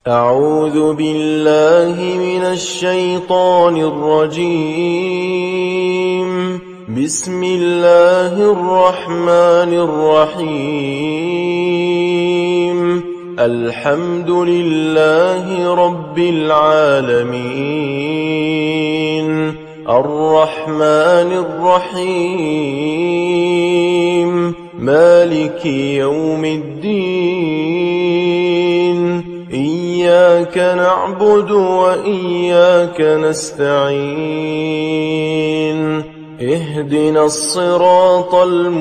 أعوذ بالله من الشيطان الرجيم. بسم الله الرحمن الرحيم. الحمد لله رب العالمين، الرحمن الرحيم، مالك يوم الدين، إياك نعبد وإياك نستعين، اهدنا الصراط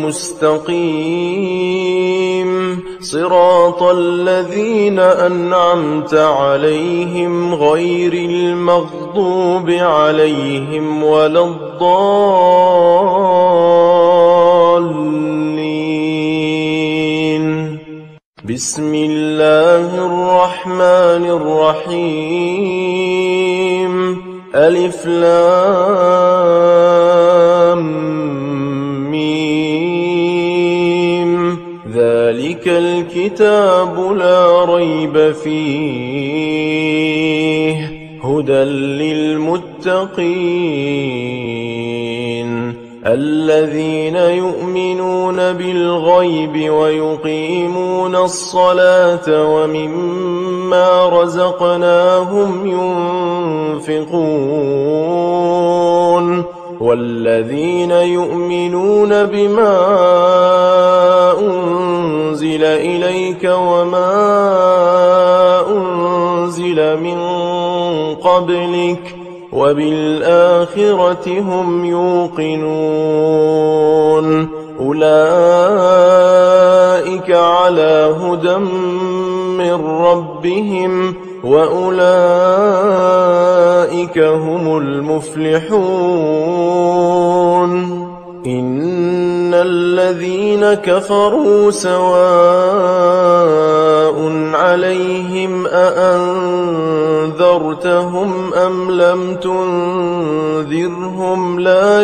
المستقيم، صراط الذين أنعمت عليهم غير المغضوب عليهم ولا الضالين. بسم الله الرحمن الرحيم. ألف لام ميم. ذلك الكتاب لا ريب فيه، هدى للمتقين الذين يؤمنون بالغيب ويقيمون الصلاة ومما رزقناهم ينفقون، والذين يؤمنون بما أنزل إليك وما أنزل من قبلك وبالآخرة هم يوقنون، أولئك على هدى من ربهم وأولئك هم المفلحون. إن الذين كفروا سواء عليهم أأنذرتهم أم لم تنذرهم لا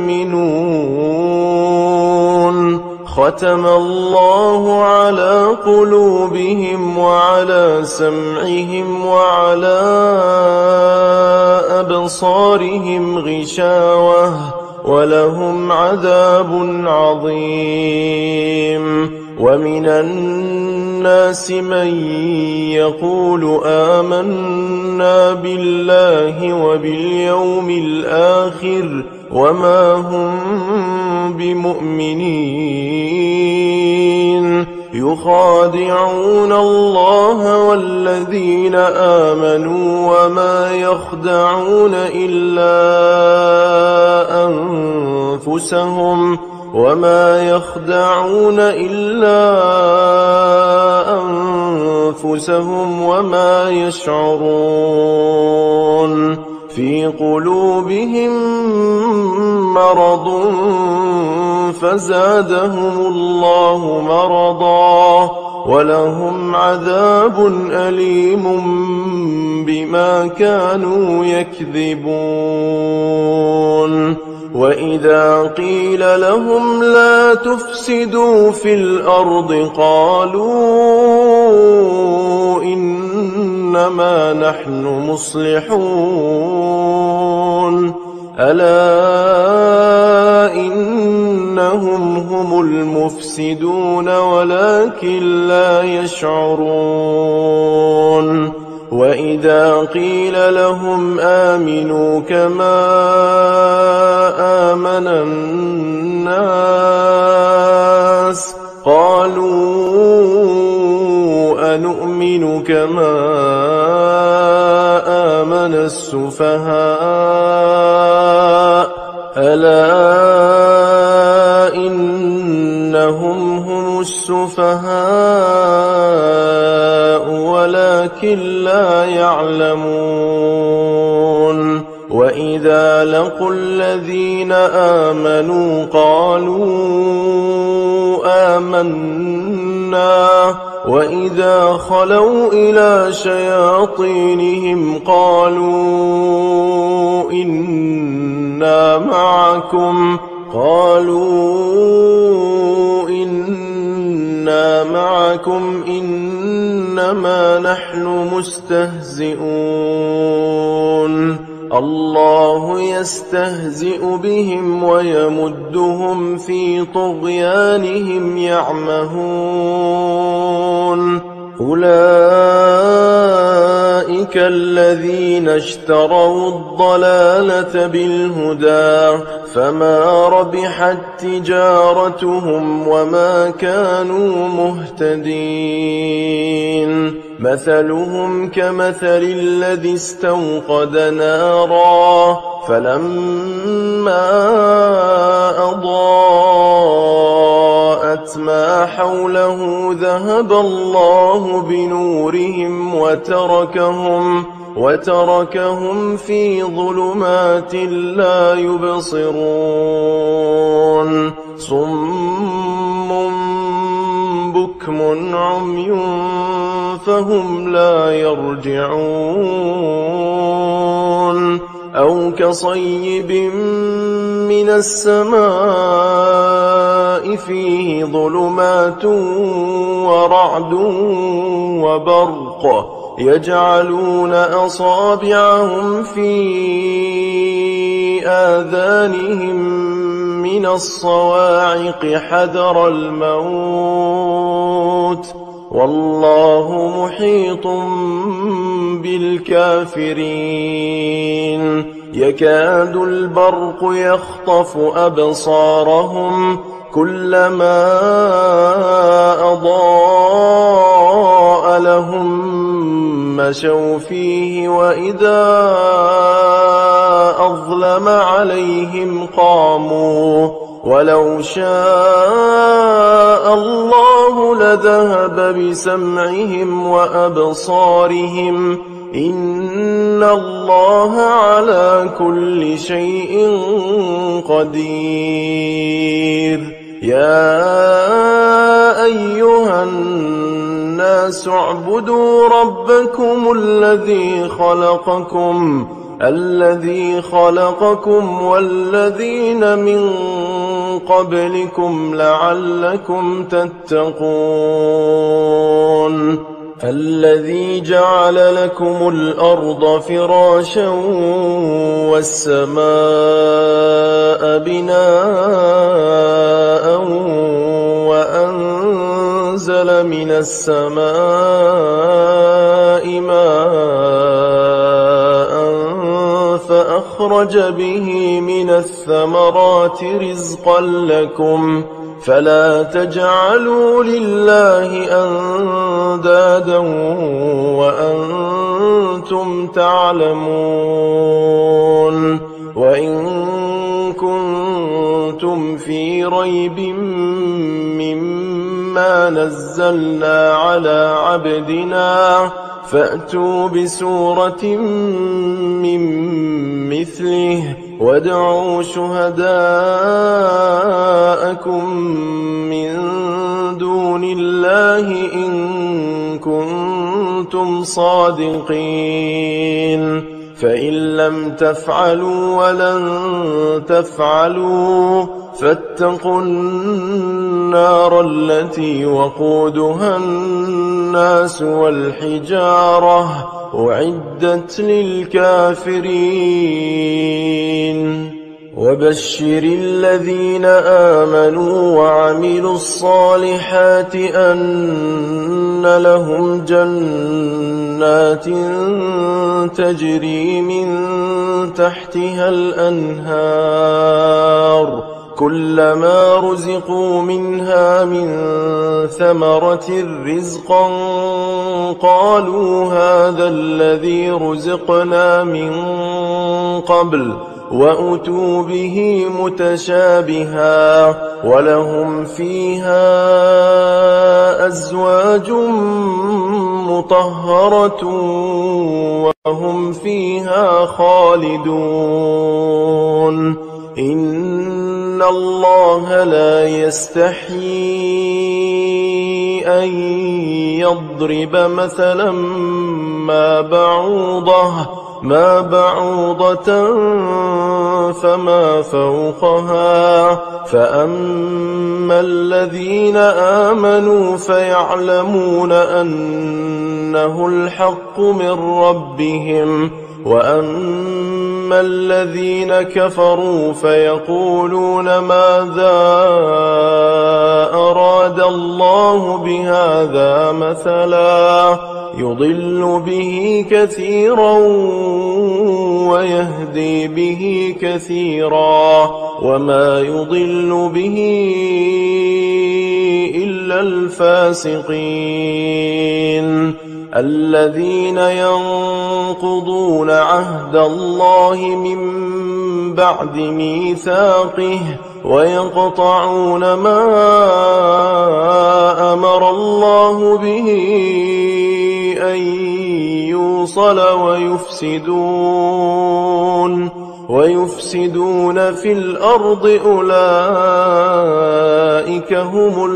يؤمنون. ختم الله على قلوبهم وعلى سمعهم وعلى أبصارهم غشاوة ولهم عذاب عظيم. ومن الناس من يقول آمنا بالله وباليوم الآخر وما هم بمؤمنين، يخادعون الله والذين آمنوا وما يخدعون إلا أنفسهم وما يشعرون. في قلوبهم مرض فزادهم الله مرضا ولهم عذاب أليم بما كانوا يكذبون. وإذا قيل لهم لا تفسدوا في الأرض قالوا إنما نحن مصلحون، ألا إنهم هم المفسدون ولكن لا يشعرون. وإذا قيل لهم آمنوا كما آمن الناس قالوا أنؤمن كما آمن السفهاء، ألا إنهم هم السفهاء ولكن لا يعلمون. وإذا لقوا الذين آمنوا قالوا آمنا، وإذا خلوا إلى شياطينهم قالوا إنا معكم إنما إنما نحن مستهزئون الله يستهزئ بهم ويمدهم في طغيانهم يعمهون أولئك الذين اشتروا الضلالة بالهدى فما ربحت تجارتهم وما كانوا مهتدين مثلهم كمثل الذي استوقد نارا فلما أضاءت ما حوله ذهب الله بنورهم وتركهم في ظلمات لا يبصرون صم بكم عمي فهم لا يرجعون أو كصيب من السماء فيه ظلمات ورعد وبرق يجعلون أصابعهم في آذانهم من الصواعق حذر الموت والله محيط بالكافرين يكاد البرق يخطف أبصارهم كلما أضاء لهم مشوا فيه وإذا أظلم عليهم قاموا ولو شاء الله لذهب بسمعهم وأبصارهم إن الله على كل شيء قدير يا أيها الناس اعبدوا ربكم الذي خلقكم والذين من قبلكم لعلكم تتقون الذي جعل لكم الأرض فراشا والسماء بناء وأنزل من السماء ماء فأخرج به من الثمرات رزقا لكم فلا تجعلوا لله أندادا وأنتم تعلمون وإن كنتم في ريب مما نزلنا على عبدنا فأتوا بسورة من مثله وادعوا شهداءكم من دون الله إن كنتم صادقين فإن لم تفعلوا ولن تفعلوا فاتقوا النار التي وقودها الناس والحجارة أعدت للكافرين وبشر الذين آمنوا وعملوا الصالحات أن لهم جنات تجري من تحتها الأنهار كلما رزقوا منها من ثمرة رزقا قالوا هذا الذي رزقنا من قبل وأتوا به متشابها ولهم فيها أزواج مطهرة وهم فيها خالدون إن الله لا يستحيي أن يضرب مثلا ما بعوضة ما بعوضة فما فوقها فأما الذين آمنوا فيعلمون أنه الحق من ربهم وأما الذين كفروا فيقولون ماذا أراد الله بهذا مثلا يضل به كثيرا ويهدي به كثيرا وما يضل به إلا الفاسقين الذين ينقضون عهد الله من بعد ميثاقه ويقطعون ما أمر الله به أن يوصل ويفسدون في الأرض أولئك هم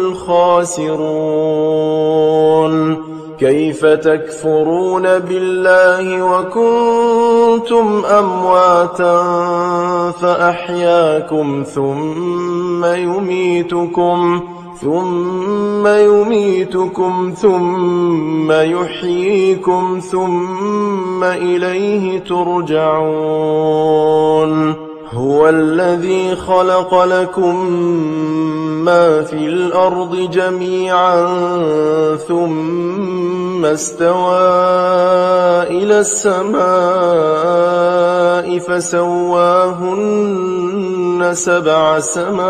الخاسرون كيف تكفرون بالله وكنتم أمواتا فأحياكم ثم يميتكم ثم يحييكم ثم إليه ترجعون هو الذي خلق لكم ما في الأرض جميعا ثم استوى إلى السماء فسواهن 7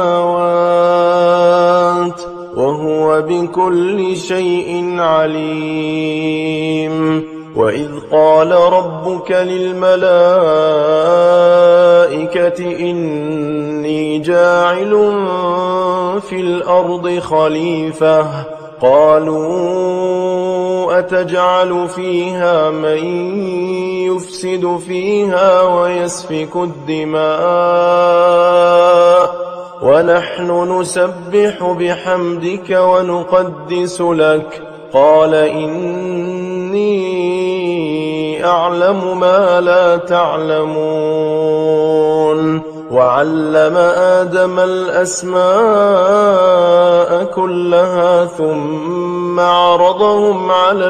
سماوات وهو بكل شيء عليم وإذ قال ربك للملائكة إني جاعل في الأرض خليفة قالوا أتجعل فيها من يفسد فيها ويسفك الدماء ونحن نسبح بحمدك ونقدس لك قال إني أعلم ما لا تعلمون وعلم آدم الأسماء كلها ثم عرضهم على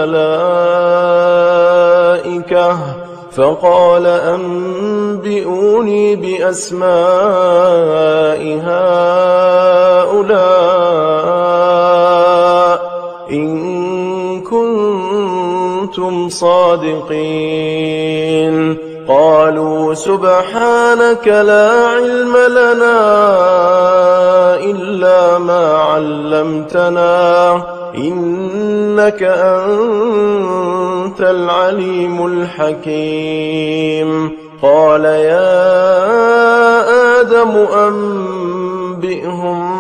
الملائكة فقال أنبئوني بأسماء هؤلاء إن كنتم صادقين قالوا سبحانك لا علم لنا إلا ما علمتنا إنك أنت العليم الحكيم قال يا آدم أنبئهم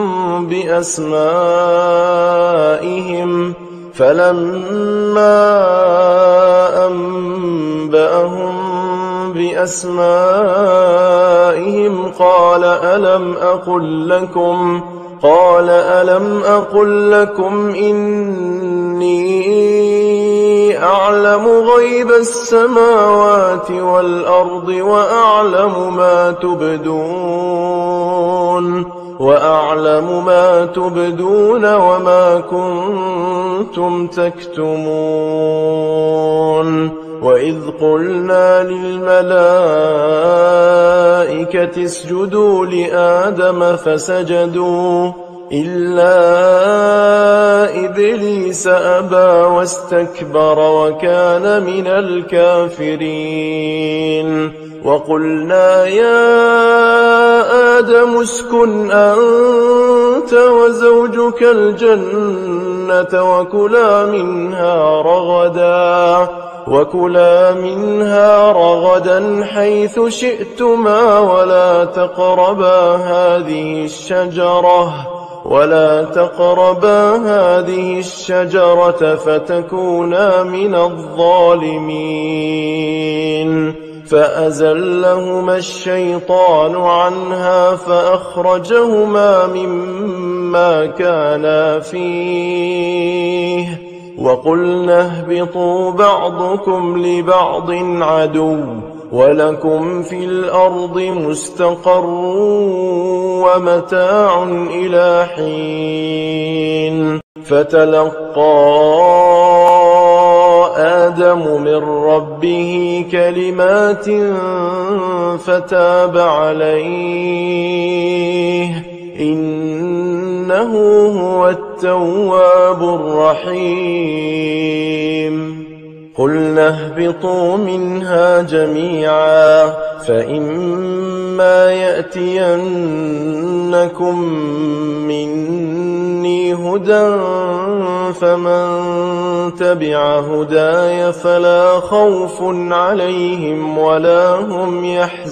بأسمائهم فلما أنبأهم بأسمائهم قال ألم أقل لكم إني أعلم غيب السماوات والأرض وأعلم ما تبدون وما كنتم تكتمون وإذ قلنا للملائكة اسجدوا لآدم فسجدوا إلا إبليس أبى واستكبر وكان من الكافرين وقلنا يا آدم اسكن أنت وزوجك الجنة وكلا منها رغدا حيث شئتما ولا تقربا هذه الشجرة فتكونا من الظالمين فأزلهما الشيطان عنها فأخرجهما مما كانا فيه وقلنا اهبطوا بعضكم لبعض عدو ولكم في الأرض مستقر ومتاع إلى حين فتلقى آدم من ربه كلمات فتاب عليه إنه هو التواب الرحيم قلنا اهبطوا منها جميعا فإما يأتينكم مني هدى فمن تبع هداي فلا خوف عليهم ولا هم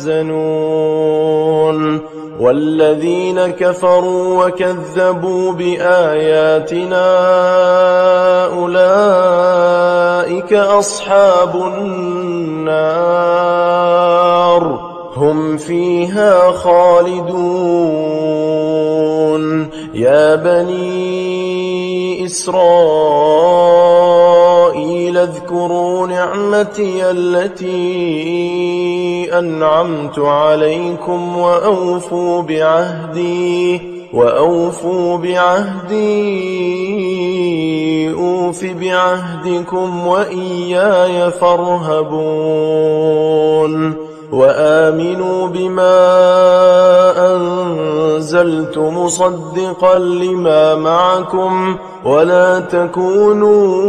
يحزنون والذين كفروا وكذبوا بآياتنا أولئك أصحاب النار هم فيها خالدون يا بني إسرائيل اذكروا نعمتي التي أنعمت عليكم وأوفوا بعهدي أوف بعهدكم وإياي فارهبون وآمنوا بما أنزلت مصدقا لما معكم ولا تكونوا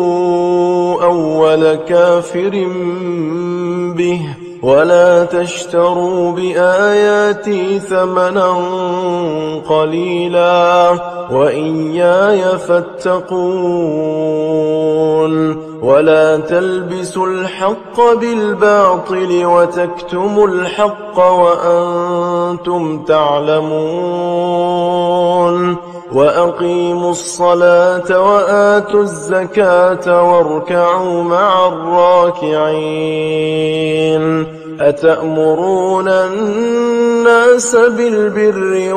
أول كافر به ولا تشتروا بآياتي ثمنا قليلا وإياي فاتقون ولا تلبسوا الحق بالباطل وتكتموا الحق وأنتم تعلمون وأقيموا الصلاة وآتوا الزكاة واركعوا مع الراكعين أتأمرون الناس بالبر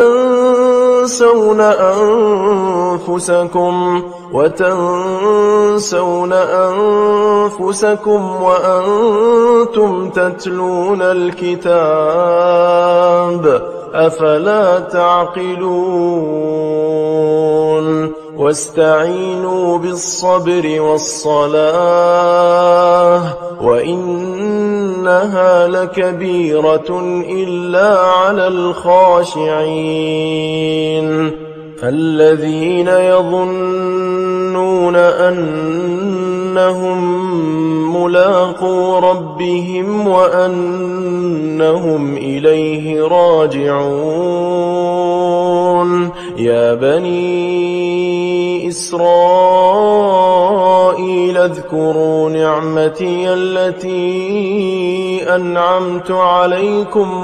وتنسون أنفسكم وأنتم تتلون الكتاب أفلا تعقلون واستعينوا بالصبر والصلاة وإنها لكبيرة إلا على الخاشعين الذين يظنون أنهم ملاقو ربهم وأنهم إليه راجعون يا بني إسرائيل اذكروا نعمتي التي أنعمت عليكم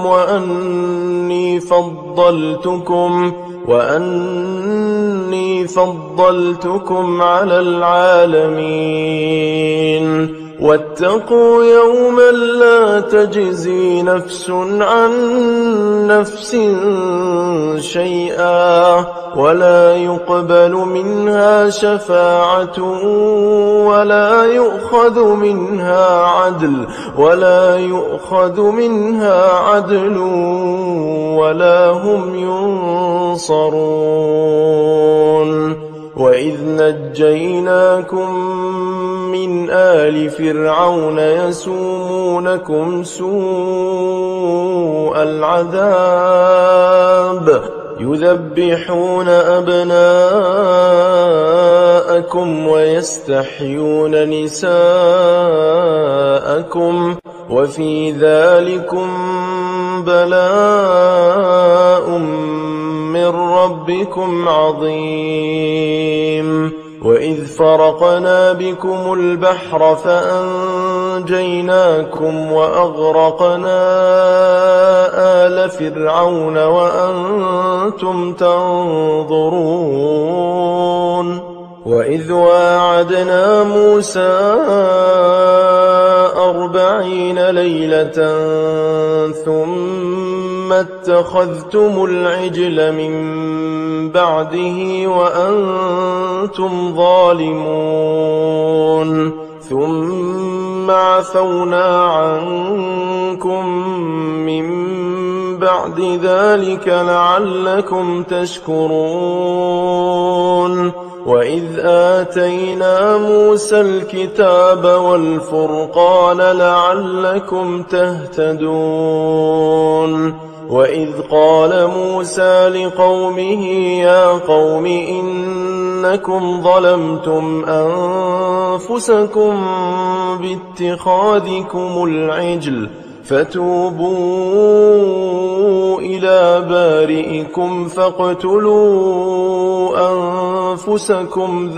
وأني فضلتكم على العالمين واتقوا يوما لا تجزي نفس عن نفس شيئا ولا يقبل منها شفاعة ولا يؤخذ منها عدل ولا هم ينصرون وإذ نجيناكم من آل فرعون يسومونكم سوء العذاب يذبحون أبناءكم ويستحيون نساءكم وفي ذلكم بلاء من ربكم عظيم وإذ فرقنا بكم البحر فأنجيناكم وأغرقنا آل فرعون وأنتم تنظرون وإذ واعدنا موسى 40 ليلة ثم ثم اتخذتم العجل من بعده وأنتم ظالمون ثم عفونا عنكم من بعد ذلك لعلكم تشكرون وإذ آتينا موسى الكتاب والفرقان لعلكم تهتدون وإذ قال موسى لقومه يا قوم إنكم ظلمتم أنفسكم باتخاذكم العجل فتوبوا إلى بارئكم فاقتلوا أنفسكم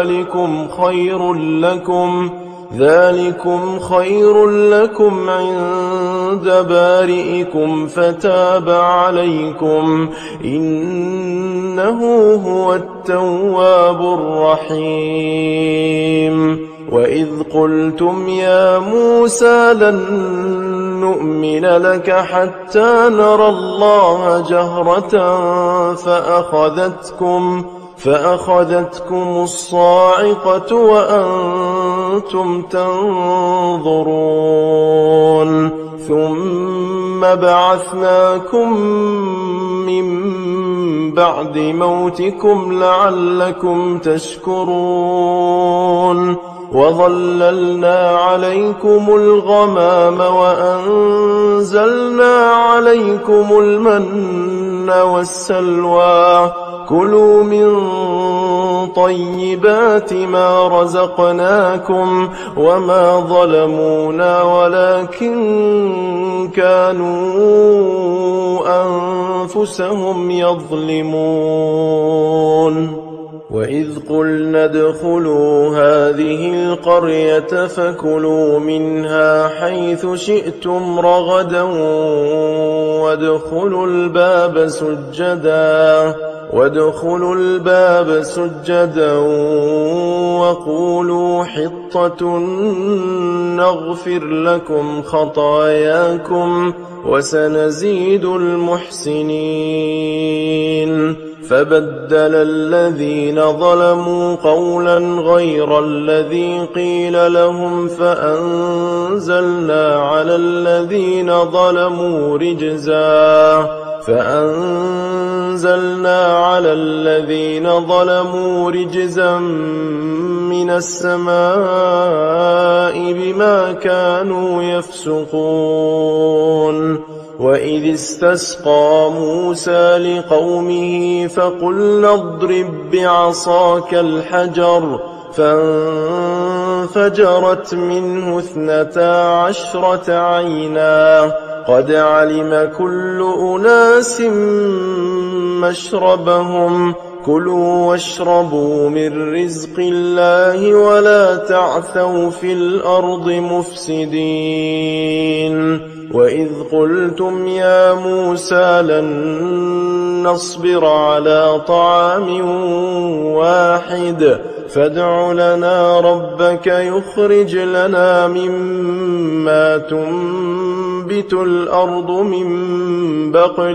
ذلكم خير لكم عند بارئكم فتاب عليكم إنه هو التواب الرحيم وإذ قلتم يا موسى لن نؤمن لك حتى نرى الله جهرة فأخذتكم الصاعقة وأنتم تنظرون ثم بعثناكم من بعد موتكم لعلكم تشكرون وظللنا عليكم الغمام وأنزلنا عليكم المن والسلوى كلوا من طيبات ما رزقناكم وما ظلمونا ولكن كانوا أنفسهم يظلمون وإذ قلنا ادخلوا هذه القرية فكلوا منها حيث شئتم رغدا وادخلوا الباب سجدا وقولوا حطة نغفر لكم خطاياكم وسنزيد المحسنين فبدل الذين ظلموا قولا غير الذي قيل لهم فأنزلنا على الذين ظلموا رجزا من السماء بما كانوا يفسقون وإذ استسقى موسى لقومه فقلنا اضرب بعصاك الحجر فانفجرت منه 12 عينا قد علم كل أناس مشربهم كلوا واشربوا من رزق الله ولا تعثوا في الأرض مفسدين وإذ قلتم يا موسى لن نصبر على طعام واحد فادع لنا ربك يخرج لنا مما تنبت الأرض من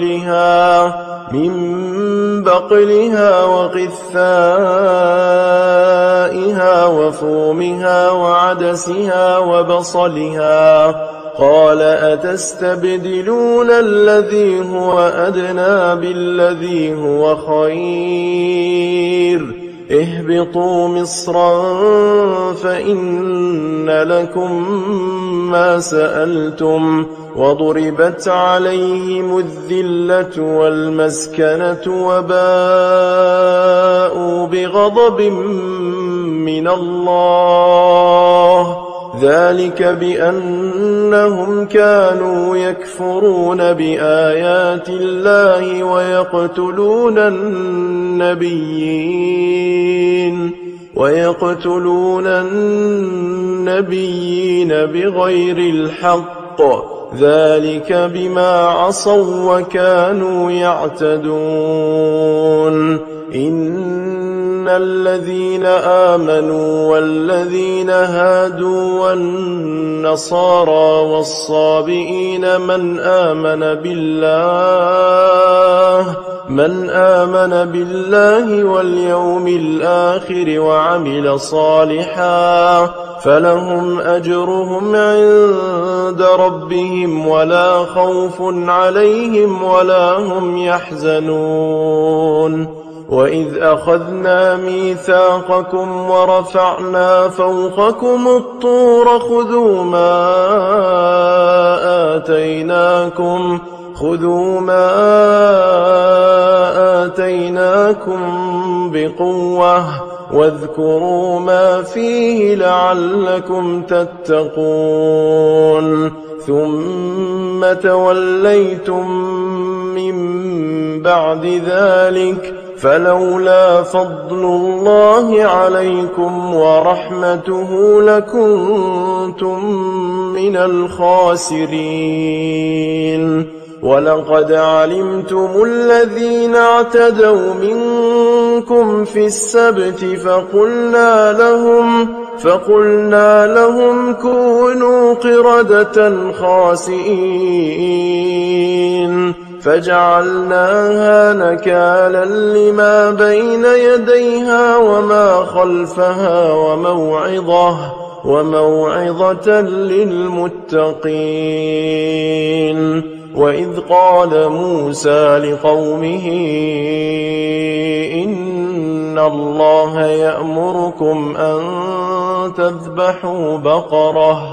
بقلها وقثائها وفومها وعدسها وبصلها قال أتستبدلون الذي هو أدنى بالذي هو خير اهبطوا مصرا فإن لكم ما سألتم وضربت عليهم الذلة والمسكنة وباءوا بغضب من الله ذلك بأنهم كانوا يكفرون بآيات الله ويقتلون النبيين بغير الحق ذلك بما عصوا وكانوا يعتدون إن الذين آمنوا والذين هادوا والنصارى والصابئين من آمن بالله واليوم الآخر وعمل صالحا فلهم أجرهم عند ربهم ولا خوف عليهم ولا هم يحزنون. وإذ أخذنا ميثاقكم ورفعنا فوقكم الطور خذوا ما آتيناكم بقوة واذكروا ما فيه لعلكم تتقون. ثم توليتم من بعد ذلك فلولا فضل الله عليكم ورحمته لكنتم من الخاسرين. ولقد علمتم الذين اعتدوا منكم في السبت فقلنا لهم كونوا قردة خاسئين فجعلناها نكالا لما بين يديها وما خلفها وموعظة للمتقين. وإذ قال موسى لقومه إن الله يأمركم أن تذبحوا بقرة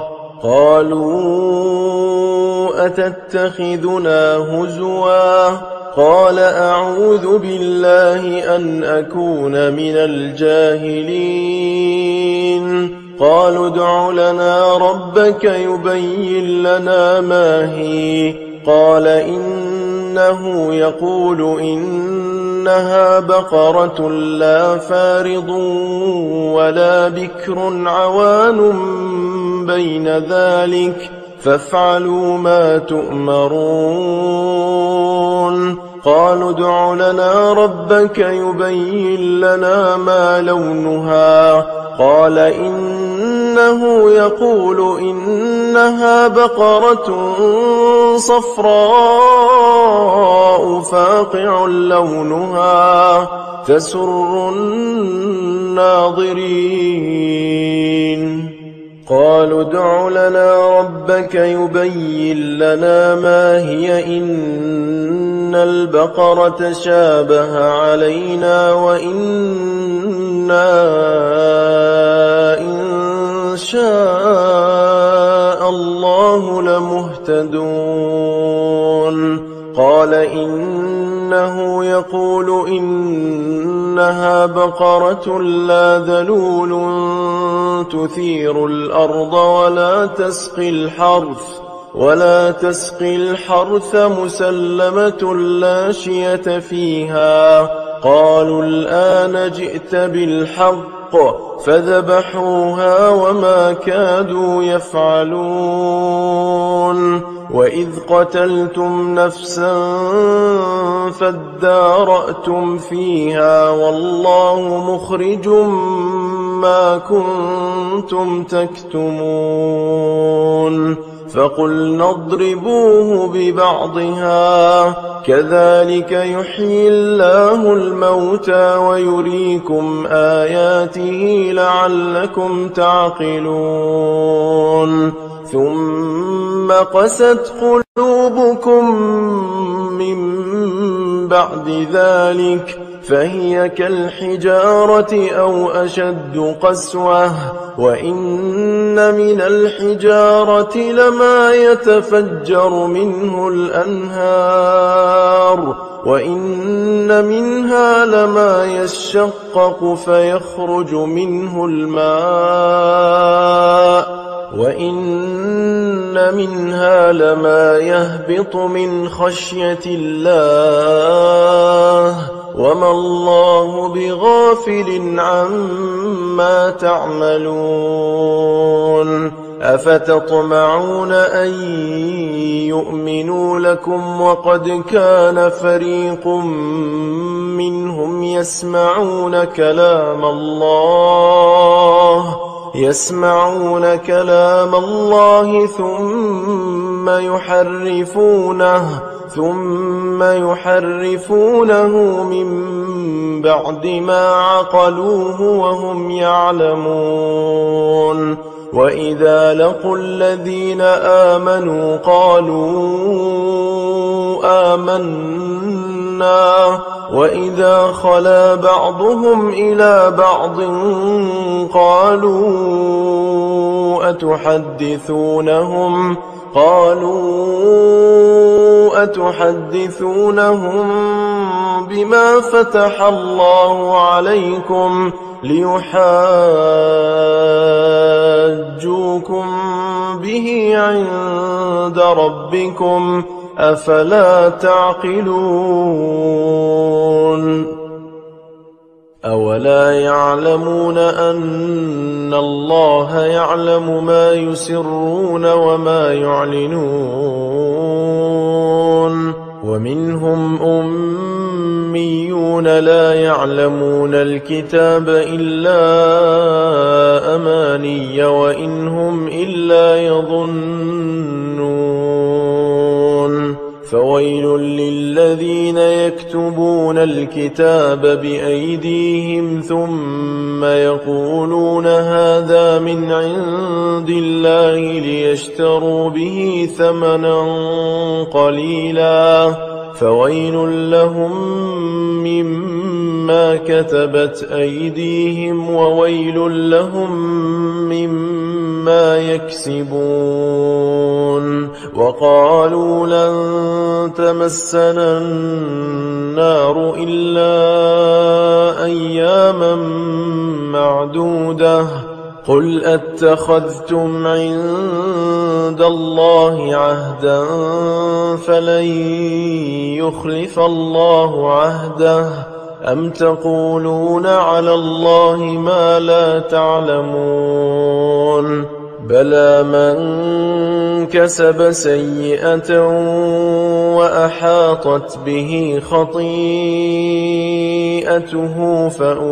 قالوا أتتخذنا هزوا قال أعوذ بالله أن أكون من الجاهلين. قالوا ادع لنا ربك يبين لنا ما هي قال إنه يقول إنها بقرة لا فارض ولا بكر عوان بين ذلك فافعلوا ما تؤمرون. قالوا ادع لنا ربك يبين لنا ما لونها قال إنه يقول إنها بقرة صفراء فاقع لونها تسر الناظرين. قالوا ادع لنا ربك يبين لنا ما هي إن البقرة شابه علينا وإنا إن شاء الله لمهتدون. قال إنه يقول إنها بقرة لا ذلول تثير الأرض ولا تسقي الحرث مسلمة لا شية فيها. قالوا الآن جئت بالحق فذبحوها وما كادوا يفعلون. وإذ قتلتم نفسا فادارأتم فيها والله مخرج ما كنتم تكتمون. فقلنا اضربوه ببعضها كذلك يحيي الله الموتى ويريكم آياته لعلكم تعقلون. ثم قست قلوبكم من بعد ذلك فهي كالحجارة أو أشد قسوة وإن من الحجارة لما يتفجر منه الأنهار وإن منها لما يشقق فيخرج منه الماء وإن منها لما يهبط من خشية الله وما الله بغافل عما تعملون. أفتطمعون أن يؤمنوا لكم وقد كان فريق منهم يسمعون كلام الله ثم يحرفونه من بعد ما عقلوه وهم يعلمون. وإذا لقوا الذين آمنوا قالوا آمنا وإذا خلا بعضهم إلى بعض قالوا أتحدثونهم بما فتح الله عليكم ليحاجوكم به عند ربكم أفلا تعقلون. أولا يعلمون أن الله يعلم ما يسرون وما يعلنون. ومنهم أميون لا يعلمون الكتاب إلا أماني وإن هم إلا يظنون. فويل للذين يكتبون الكتاب بأيديهم ثم يقولون هذا من عند الله ليشتروا به ثمنا قليلا فويل لهم مما كتبت أيديهم وويل لهم مما يكسبون. وقالوا لن تمسنا النار إلا أياما معدودة قل أتخذتم عند الله عهدا فلن يخلف الله عهده أم تقولون على الله ما لا تعلمون. بلى من كسب سيئة وأحاطت به خطيئته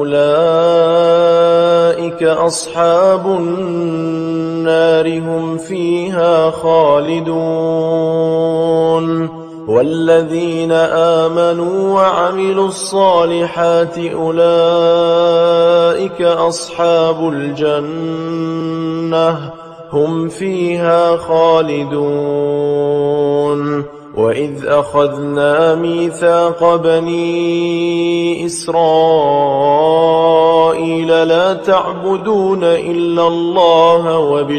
فأولئك أصحاب النار هم فيها خالدون. والذين آمنوا وعملوا الصالحات أولئك أصحاب الجنة هم فيها خالدون. وإذ أخذنا ميثاق بني إسرائيل لا تعبدون إلا الله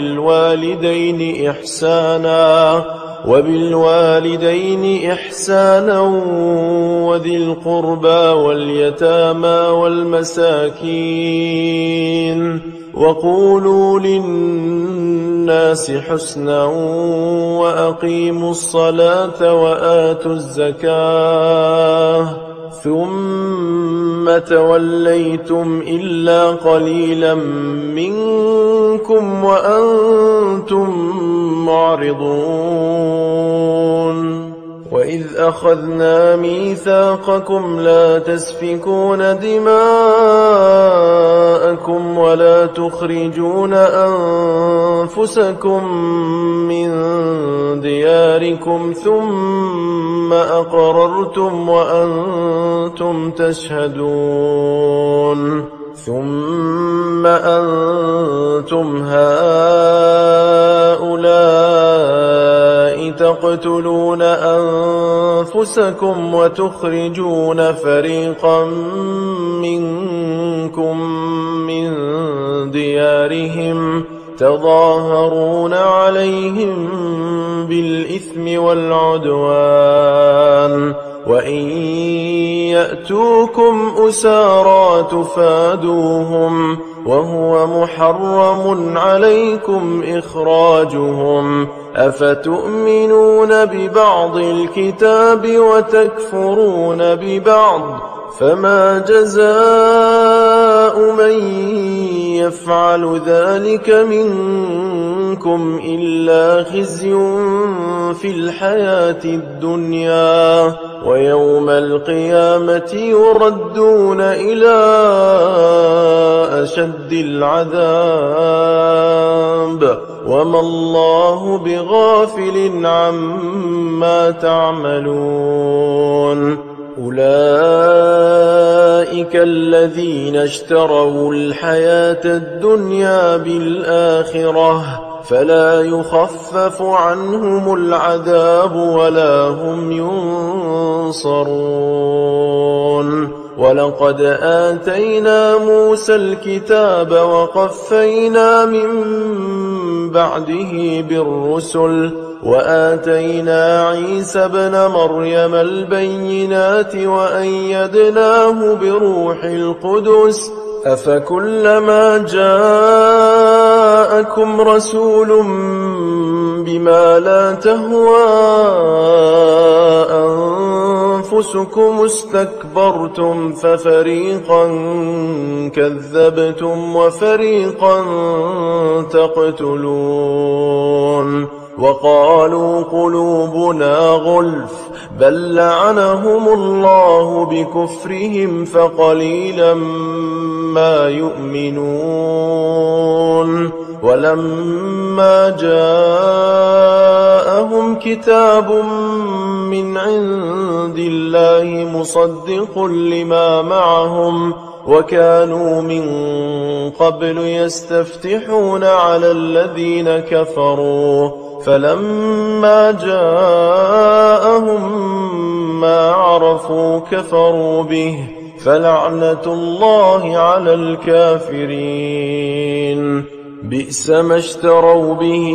وبالوالدين إحسانا وذي القربى واليتامى والمساكين وقولوا للناس حسنا وأقيموا الصلاة وآتوا الزكاة ثم توليتم إلا قليلا منكم وأنتم معرضون. وإذ أخذنا ميثاقكم لا تسفكون دماءكم ولا تخرجون أنفسكم من دياركم ثم أقررتم وأنتم تشهدون. ثم أنتم هؤلاء تقتلون أنفسكم وتخرجون فريقا منكم من ديارهم تظاهرون عليهم بالإثم والعدوان وإن يأتوكم أسارى تفادوهم وهو محرم عليكم إخراجهم أفتؤمنون ببعض الكتاب وتكفرون ببعض فما جزاء من يفعل ذلك منكم منكم إلا خزي في الحياة الدنيا ويوم القيامة يردون إلى أشد العذاب وما الله بغافل عما تعملون أولئك الذين اشتروا الحياة الدنيا بالآخرة فلا يخفف عنهم العذاب ولا هم ينصرون ولقد آتينا موسى الكتاب وقفينا من بعده بالرسل وآتينا عيسى ابن مريم البينات وأيدناه بروح القدس أفكلما جاءكم رسول بما لا تهوى أنفسكم استكبرتم ففريقا كذبتم وفريقا تقتلون وقالوا قلوبنا غلف بل لعنهم الله بكفرهم فقليلا ما يؤمنون ولما جاءهم كتاب من عند الله مصدق لما معهم وكانوا من قبل يستفتحون على الذين كفروا فلما جاءهم ما عرفوا كفروا به فلعنة الله على الكافرين بئس ما اشتروا به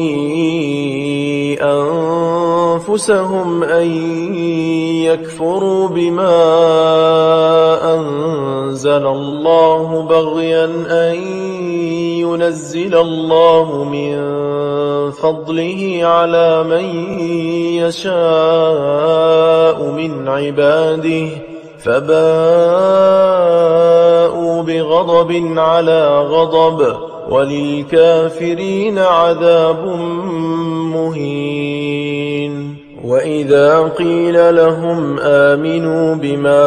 أنفسهم أن يكفروا بما أنزل الله بغيا أن ينزل الله من فضله على من يشاء من عباده فباءوا بغضب على غضب وللكافرين عذاب مهين وإذا قيل لهم آمنوا بما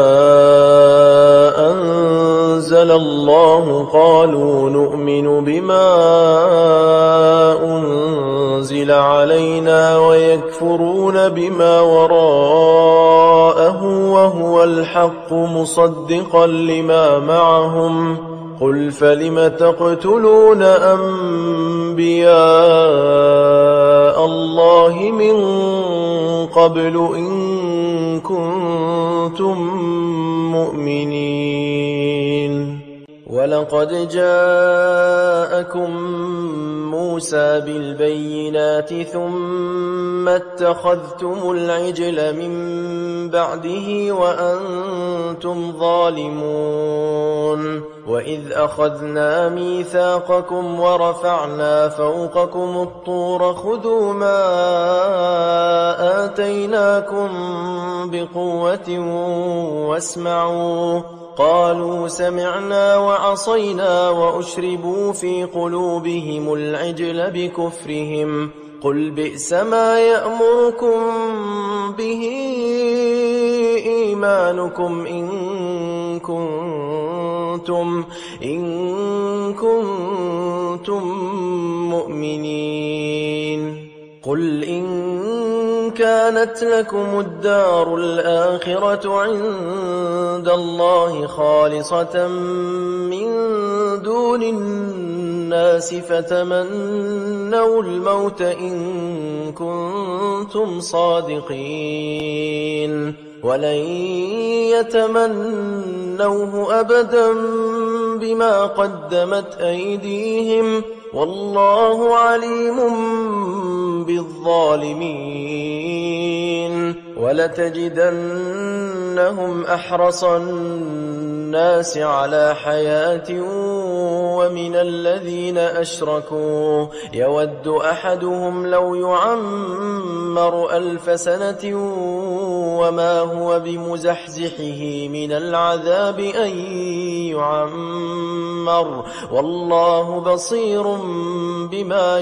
أنزل الله قالوا نؤمن بما أنزل علينا ويكفرون بما وراءه وهو الحق مصدقا لما معهم قل فلم تقتلون أنبياء الله من قبل إن كنتم مؤمنين ولقد جاءكم موسى بالبينات ثم اتخذتم العجل من بعده وأنتم ظالمون وإذ أخذنا ميثاقكم ورفعنا فوقكم الطور خذوا ما آتيناكم بقوة واسمعوا قالوا سمعنا وعصينا وأشربوا في قلوبهم العجل بكفرهم قل بئس ما يأمركم به إيمانكم إن كنتم مؤمنين قل إن كانت لكم الدار الآخرة عند الله خالصة من دون الناس فتمنوا الموت إن كنتم صادقين ولن يتمنوه أبدا بما قدمت أيديهم والله عليم بالظالمين ولتجدنهم أحرص الناس على حياة ومن الذين أشركوا يود أحدهم لو يعمر 1000 سنة وما هو بمزحزحه من العذاب أن يعمر والله بصير بما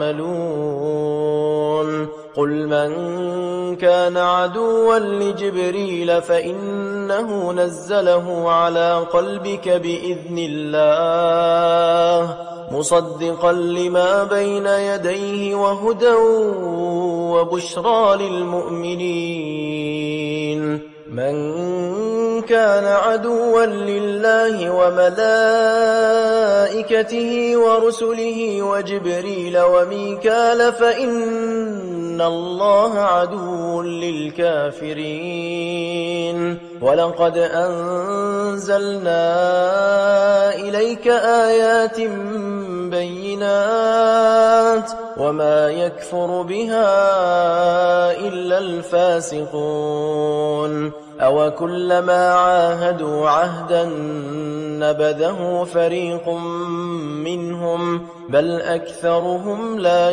يعملون قل من كان عدوا لجبريل فإنه نزله على قلبك بإذن الله مصدقا لما بين يديه وهدى وبشرى للمؤمنين من كان عدوا لله وملائكته ورسله وجبريل وميكال فإن الله عدو للكافرين ولقد أنزلنا إليك آيات بينات وما يكفر بها إلا الفاسقون أوكلما عاهدوا عهدا نبذه فريق منهم بل أكثرهم لا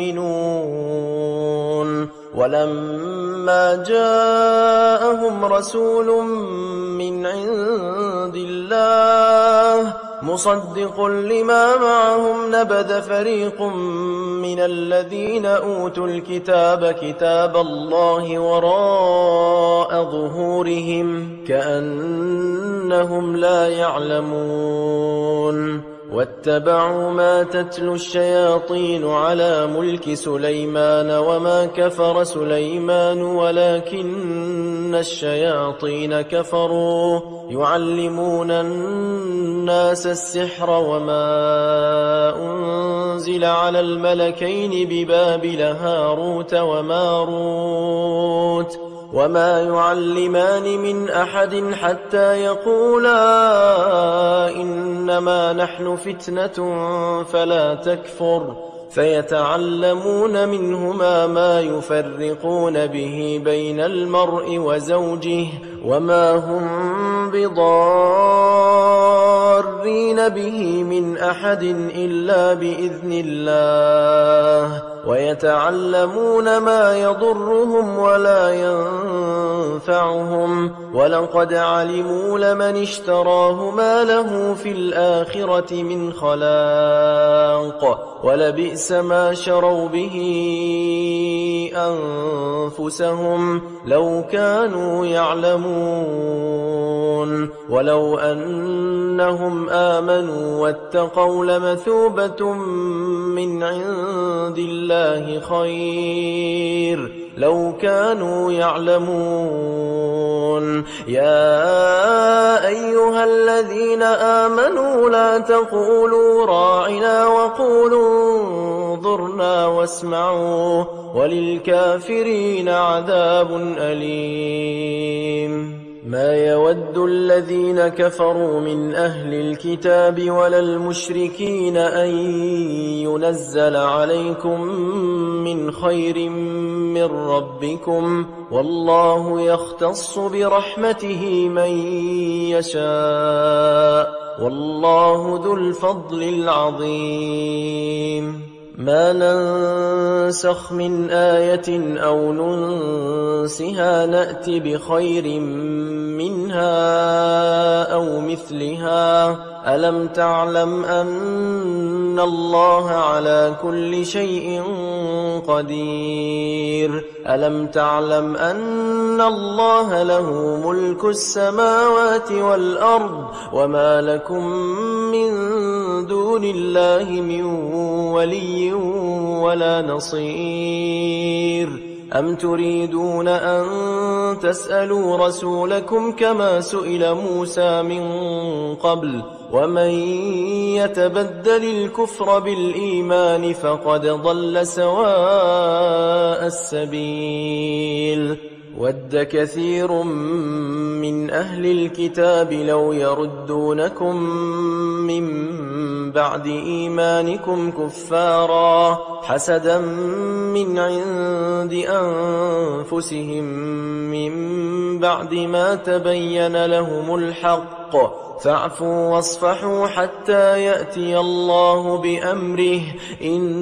يؤمنون ولما جاءهم رسول من عند الله مصدق لما معهم نبذ فريق من الذين أوتوا الكتاب كتاب الله وراء ظهورهم كأنهم لا يعلمون واتبعوا ما تتلو الشياطين على ملك سليمان وما كفر سليمان ولكن الشياطين كفروا يعلمون الناس السحر وما أنزل على الملكين ببابل هاروت وماروت وما يعلمان من أحد حتى يقولا إنما نحن فتنة فلا تكفر فيتعلمون منهما ما يفرقون به بين المرء وزوجه وما هم بضارين به من أحد إلا بإذن الله ويتعلمون ما يضرهم ولا ينفعهم ولقد علموا لمن اشتراه ما له في الآخرة من خلاق ولبئس ما شروا به أنفسهم لو كانوا يعلمون ولو أنهم آمنوا واتقوا لمثوبة من عند الله خير لو كانوا يعلمون يا أيها الذين آمنوا لا تقولوا راعنا وقولوا انظرنا واسمعوا وللكافرين عذاب أليم ما يود الذين كفروا من أهل الكتاب ولا المشركين أن ينزل عليكم من خير من ربكم والله يختص برحمته من يشاء والله ذو الفضل العظيم ما ننسخ من آية أو ننسها نأت بخير منها أو مثلها ألم تعلم أن الله على كل شيء قدير ألم تعلم أن الله له ملك السماوات والأرض وما لكم من دون الله من ولي ولا نصير أم تريدون أن تسألوا رسولكم كما سئل موسى من قبل ومن يتبدل الكفر بالإيمان فقد ضل سواء السبيل ود كثير من أهل الكتاب لو يردونكم من بعد إيمانكم كفارا حسدا من عند أنفسهم من بعد ما تبين لهم الحق فاعفوا واصفحوا حتى يأتي الله بأمره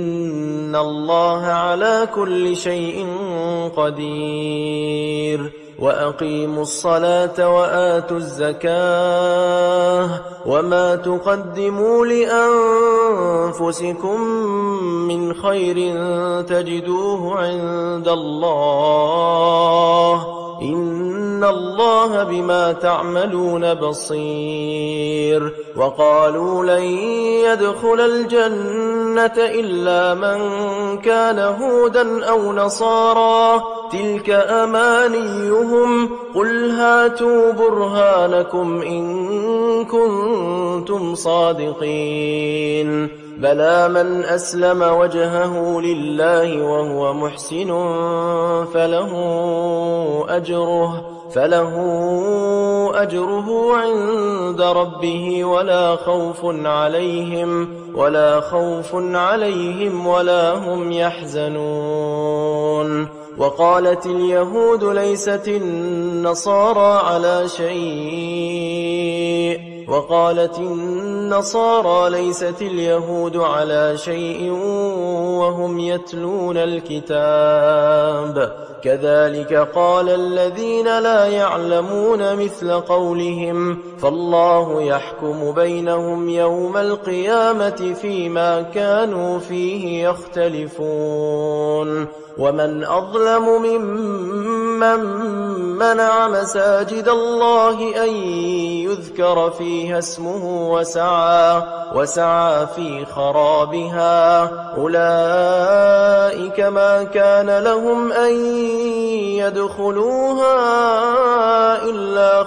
إن الله على كل شيء قدير وأقيموا الصلاة وآتوا الزكاة وما تقدموا لأنفسكم من خير تجدوه عند الله إن الله بما تعملون بصير. وقالوا لن يدخل الجنة إلا من كان هودا أو نصارى تلك أمانيهم قل هاتوا برهانكم إن كنتم صادقين. بلى من أسلم وجهه لله وهو محسن فله أجره عند ربه ولا خوف عليهم ولا هم يحزنون. وقالت اليهود ليست النصارى على شيء وهم يتلون الكتاب كذلك قال الذين لا يعلمون مثل قولهم فالله يحكم بينهم يوم القيامة فيما كانوا فيه يختلفون. ومن أظلم ممن منع مساجد الله أن يذكر فيها اسمه وسعى في خرابها أولئك ما كان لهم أن يدخلوها إلا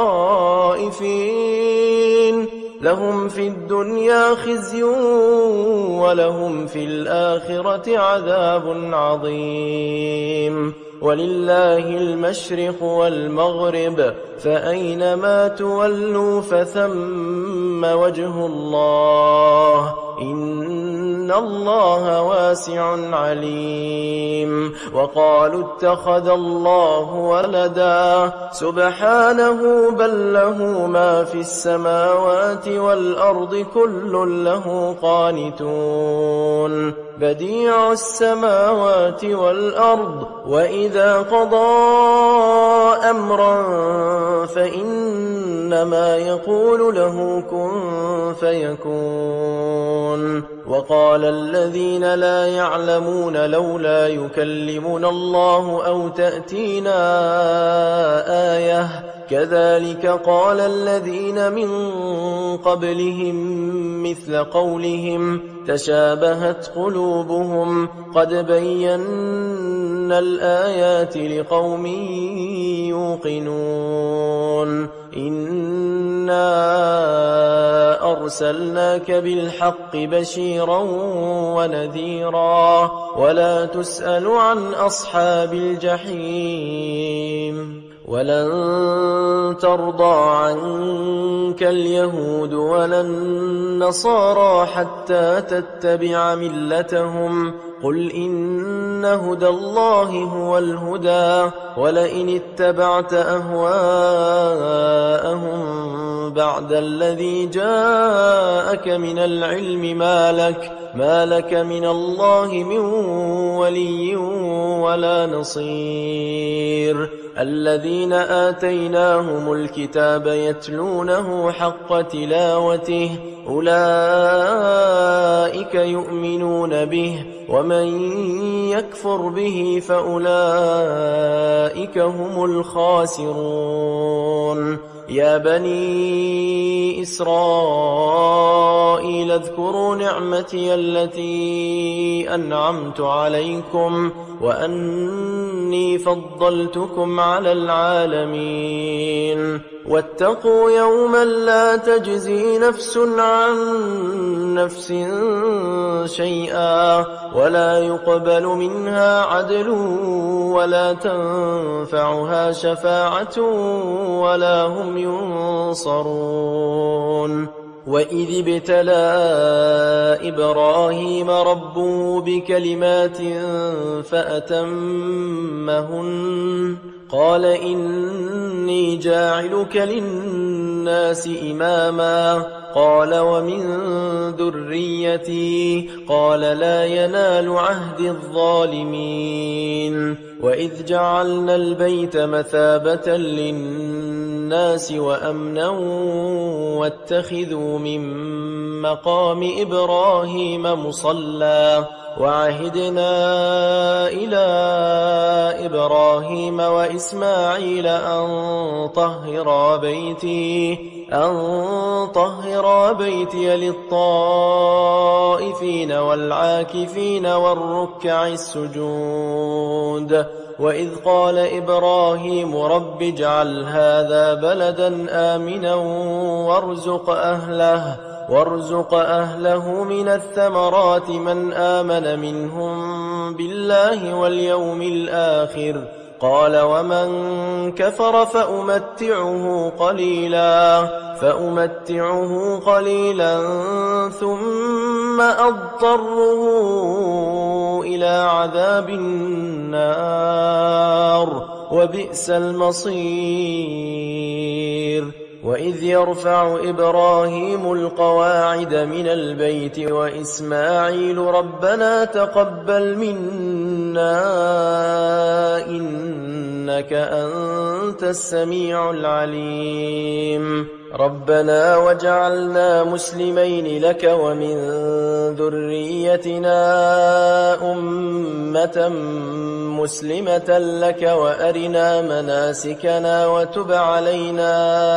خائفين لهم في الدنيا خزي ولهم في الآخرة عذاب عظيم. ولله المشرق والمغرب فأينما تولوا فثم وجه الله إن الله واسع عليم. وقالوا اتخذ الله ولدا سبحانه بل له ما في السماوات والأرض كل له قانتون بديع السماوات والأرض وإذا قضى أمرا فإنما يقول له كن فيكون. وقال الذين لا يعلمون لولا يكلمنا الله أو تأتينا آية كذلك قال الذين من قبلهم مثل قولهم تشابهت قلوبهم قد بينا الآيات لقوم يوقنون. إنا أرسلناك بالحق بشيرا ونذيرا ولا تسأل عن أصحاب الجحيم. ولن ترضى عنك اليهود ولا النصارى حتى تتبع ملتهم قل إن هدى الله هو الهدى ولئن اتبعت أهواءهم بعد الذي جاءك من العلم ما لك من الله من ولي ولا نصير. الذين آتيناهم الكتاب يتلونه حق تلاوته أولئك يؤمنون به ومن يكفر به فأولئك هم الخاسرون. يا بني إسرائيل اذكروا نعمتي التي أنعمت عليكم وأني فضلتكم على العالمين. واتقوا يوما لا تجزي نفس عن نفس شيئا ولا يقبل منها عدل ولا تنفعها شفاعة ولا هم ينصرون. وإذ ابتلى إبراهيم ربه بكلمات فأتمهن قال إني جاعلك للناس إماما قال ومن ذريتي قال لا ينال عهد الظالمين وإذ جعلنا البيت مثابة للناس وأمنا واتخذوا من مقام إبراهيم مصلى وعهدنا إلى إبراهيم وإسماعيل أن طهرا بيتي للطائفين والعاكفين والركع السجود وإذ قال إبراهيم رب اجعل هذا بلدا آمنا وارزق أهله من الثمرات من آمن منهم بالله واليوم الآخر قال ومن كفر فأمتعه قليلا ثم أضطره إلى عذاب النار وبئس المصير وإذ يرفع إبراهيم القواعد من البيت وإسماعيل ربنا تقبل منا إنك أنت السميع العليم ربنا وجعلنا مسلمين لك ومن ذريتنا أمة مسلمة لك وأرنا مناسكنا وتب علينا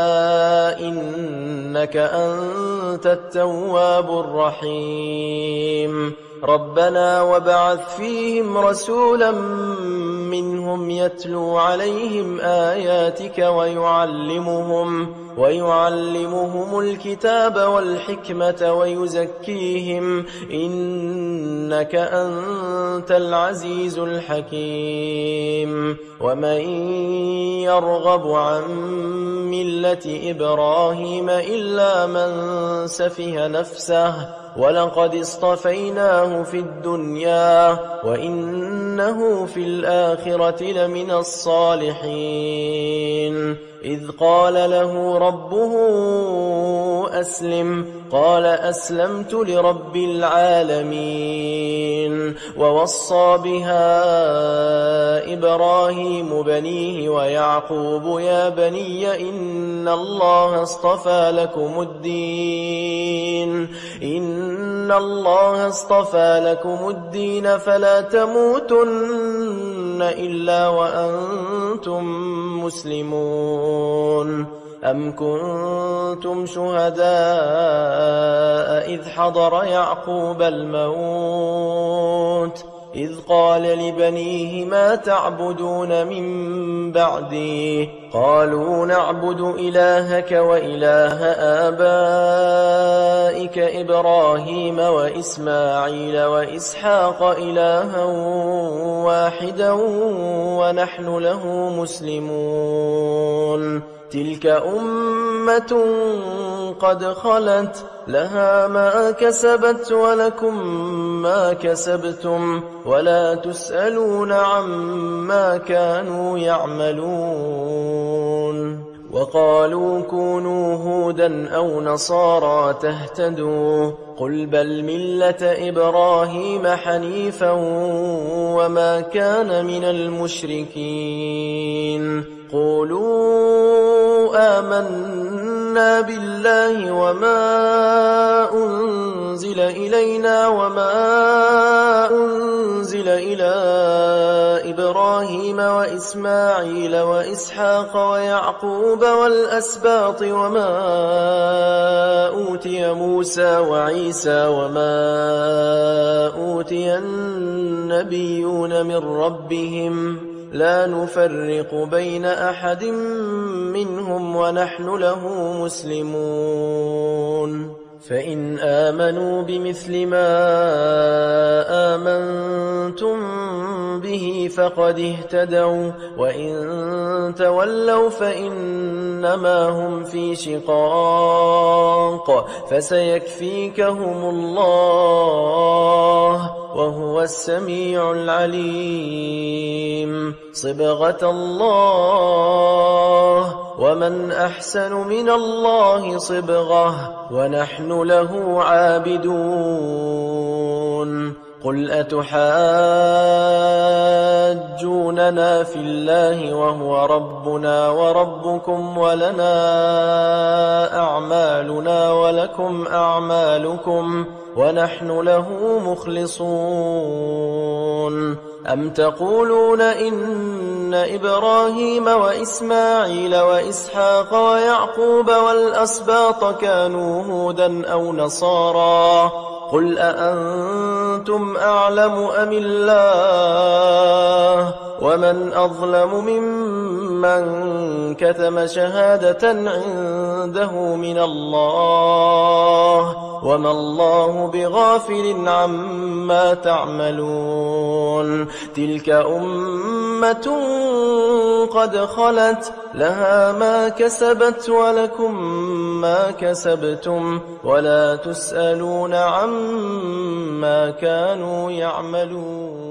إنك أنت التواب الرحيم ربنا وابعث فيهم رسولا منهم يتلو عليهم آياتك ويعلمهم الكتاب والحكمة ويزكيهم إنك أنت العزيز الحكيم ومن يرغب عن ملة إبراهيم إلا من سفه نفسه ولقد اصطفيناه في الدنيا وإنه في الآخرة لمن الصالحين إذ قال له ربه أسلم قال أسلمت لرب العالمين ووصى بها إبراهيم بنيه ويعقوب يا بني إن الله اصطفى لكم الدين فلا تموتن إلا وأنتم مسلمون أم كنتم شهداء إذ حضر يعقوب الموت إذ قال لبنيه ما تعبدون من بعدي قالوا نعبد إلهك وإله آبائك إبراهيم وإسماعيل وإسحاق إلها واحدا ونحن له مسلمون تلك أمة قد خلت لها ما كسبت ولكم ما كسبتم ولا تسألون عما كانوا يعملون وقالوا كونوا هودا أو نصارى تهتدوا قل بل ملة إبراهيم حنيفا وما كان من المشركين قولوا آمنا بالله وما أنزل إلينا وما أنزل إلى إبراهيم وإسماعيل وإسحاق ويعقوب والأسباط وما أوتي موسى وعيسى وما أوتي النبيون من ربهم لا نفرق بين أحد منهم ونحن له مسلمون فإن آمنوا بمثل ما آمنتم به فقد اهتدوا وإن تولوا فإنما هم في شقاق فسيكفيكهم الله وهو السميع العليم. صبغة الله، ومن أحسن من الله صبغة، ونحن له عابدون. قل أتحاجوننا في الله وهو ربنا وربكم ولنا أعمالنا ولكم أعمالكم ونحن له مخلصون. أم تقولون إن إبراهيم وإسماعيل وإسحاق ويعقوب والأسباط كانوا هودا أو نصارى؟ قل أأنتم أعلم أم الله؟ ومن أظلم ممن كتم شهادة عنده من الله، وما الله بغافل عما تعملون. تلك أمة قد خلت، لها ما كسبت ولكم ما كسبتم، ولا تسألون عما كانوا يعملون.